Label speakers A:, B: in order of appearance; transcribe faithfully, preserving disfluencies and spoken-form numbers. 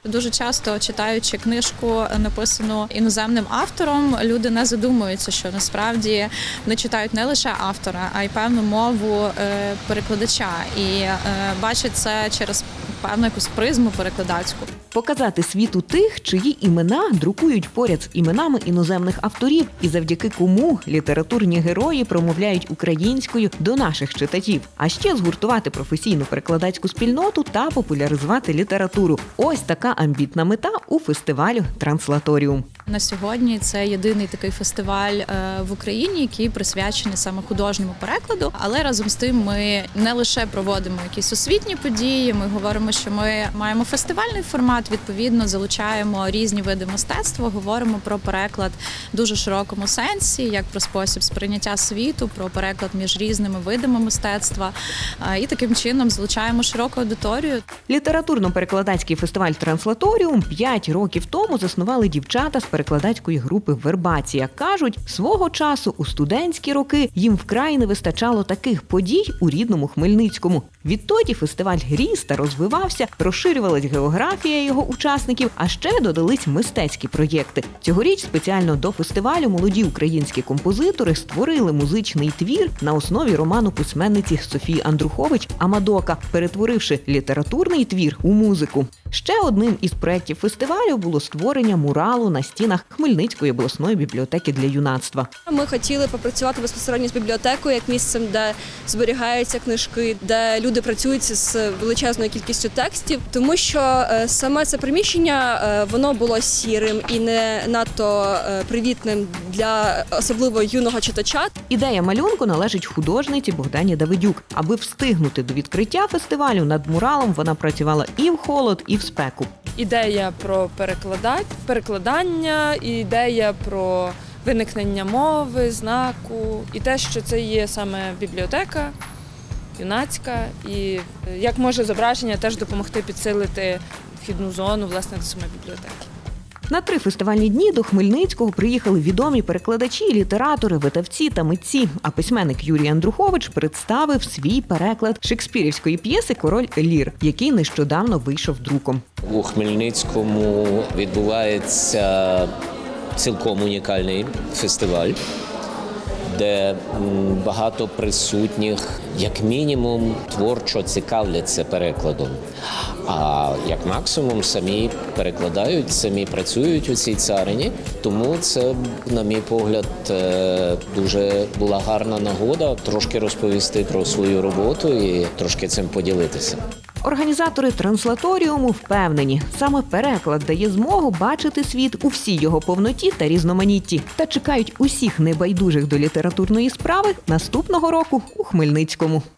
A: Дуже часто, читаючи книжку, написану іноземним автором, люди не задумуються, що насправді вони читають не лише автора, а й певну мову перекладача. І бачать це через певну якусь призму перекладацьку.
B: Показати світу тих, чиї імена друкують поряд з іменами іноземних авторів і завдяки кому літературні герої промовляють українською до наших читачів. А ще згуртувати професійну перекладацьку спільноту та популяризувати літературу. Ось така амбітна мета у фестивалю «Транслаторіум».
A: На сьогодні це єдиний такий фестиваль в Україні, який присвячений саме художньому перекладу. Але разом з тим ми не лише проводимо якісь освітні події, ми говоримо, що ми маємо фестивальний формат, відповідно залучаємо різні види мистецтва, говоримо про переклад в дуже широкому сенсі, як про спосіб сприйняття світу, про переклад між різними видами мистецтва. І таким чином залучаємо широку аудиторію.
B: Літературно-перекладацький фестиваль «Транслаторіум» п'ять років тому заснували дівчата з перекладацької групи «Вербація». Кажуть, свого часу у студентські роки їм вкрай не вистачало таких подій у рідному Хмельницькому. Відтоді фестиваль ріс та розвивався, розширювалась географія його учасників, а ще додались мистецькі проєкти. Цьогоріч спеціально до фестивалю молоді українські композитори створили музичний твір на основі роману письменниці Софії Андрухович «Амадока», перетворивши літературний твір у музику. Ще одним із проєктів фестивалю було створення муралу на стінах Хмельницької обласної бібліотеки для юнацтва.
C: Ми хотіли попрацювати безпосередньо з бібліотекою, як місцем, де зберігаються книжки, де люди працюють з величезною кількістю текстів, тому що саме це приміщення, воно було сірим і не надто привітним для особливо юного читача.
B: Ідея малюнку належить художниці Богдані Давидюк. Аби встигнути до відкриття фестивалю, над муралом вона працювала і в холод, і в спеку.
D: Ідея про перекладання, ідея про виникнення мови, знаку, і те, що це є саме бібліотека юнацька, і як може зображення теж допомогти підсилити вхідну зону, власне, до самої бібліотеки.
B: На три фестивальні дні до Хмельницького приїхали відомі перекладачі, літератори, видавці та митці. А письменник Юрій Андрухович представив свій переклад шекспірівської п'єси «Король Лір», який нещодавно вийшов друком.
E: У Хмельницькому відбувається цілком унікальний фестиваль, де багато присутніх, як мінімум, творчо цікавляться перекладом. А як максимум самі перекладають, самі працюють у цій царині. Тому це, на мій погляд, дуже була гарна нагода трошки розповісти про свою роботу і трошки цим поділитися.
B: Організатори «Транслаторіуму» впевнені, саме переклад дає змогу бачити світ у всій його повноті та різноманітті. Та чекають усіх небайдужих до літературної справи наступного року у Хмельницькому.